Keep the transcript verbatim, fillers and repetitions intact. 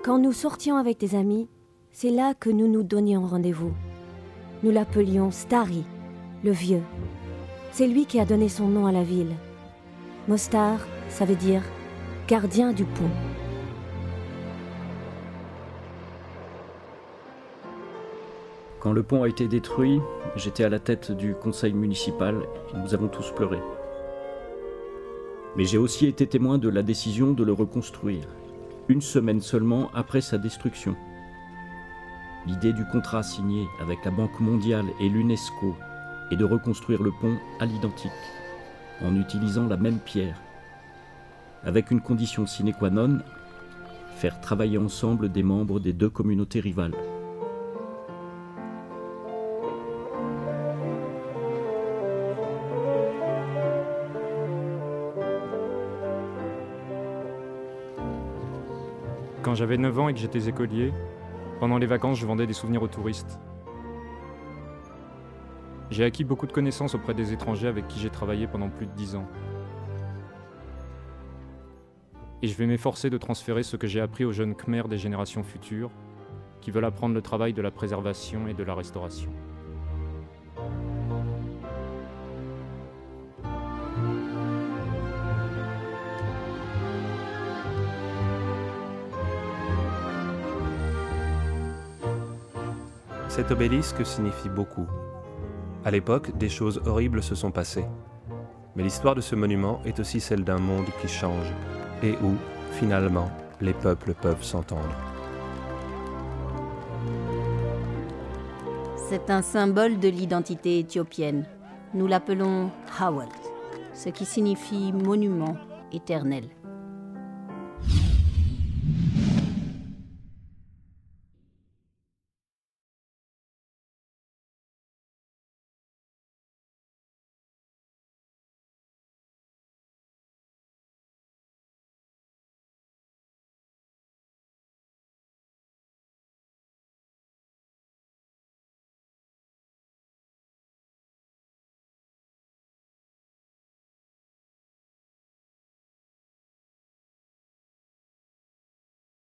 Quand nous sortions avec des amis, c'est là que nous nous donnions rendez-vous. Nous l'appelions Stari, le vieux. C'est lui qui a donné son nom à la ville. Mostar, ça veut dire gardien du pont. Quand le pont a été détruit, j'étais à la tête du conseil municipal et nous avons tous pleuré. Mais j'ai aussi été témoin de la décision de le reconstruire, une semaine seulement après sa destruction. L'idée du contrat signé avec la Banque mondiale et l'UNESCO est de reconstruire le pont à l'identique, en utilisant la même pierre, avec une condition sine qua non, faire travailler ensemble des membres des deux communautés rivales. Quand j'avais neuf ans et que j'étais écolier, pendant les vacances, je vendais des souvenirs aux touristes. J'ai acquis beaucoup de connaissances auprès des étrangers avec qui j'ai travaillé pendant plus de dix ans. Et je vais m'efforcer de transférer ce que j'ai appris aux jeunes Khmers des générations futures, qui veulent apprendre le travail de la préservation et de la restauration. Cet obélisque signifie beaucoup. À l'époque, des choses horribles se sont passées. Mais l'histoire de ce monument est aussi celle d'un monde qui change et où, finalement, les peuples peuvent s'entendre. C'est un symbole de l'identité éthiopienne. Nous l'appelons Hawalt, ce qui signifie monument éternel.